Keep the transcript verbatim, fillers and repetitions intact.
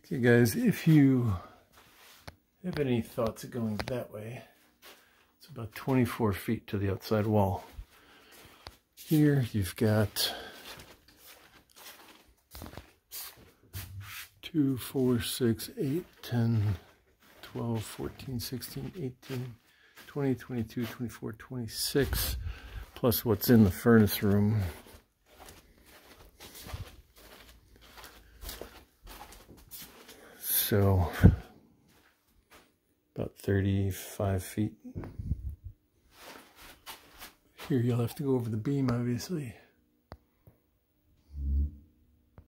Okay guys, if you have any thoughts of going that way, it's about twenty-four feet to the outside wall. Here you've got two, four, six, eight, ten, twelve, fourteen, sixteen, eighteen, twenty, twenty-two, twenty-four, twenty-six, plus what's in the furnace room. So about thirty-five feet. Here you'll have to go over the beam, obviously.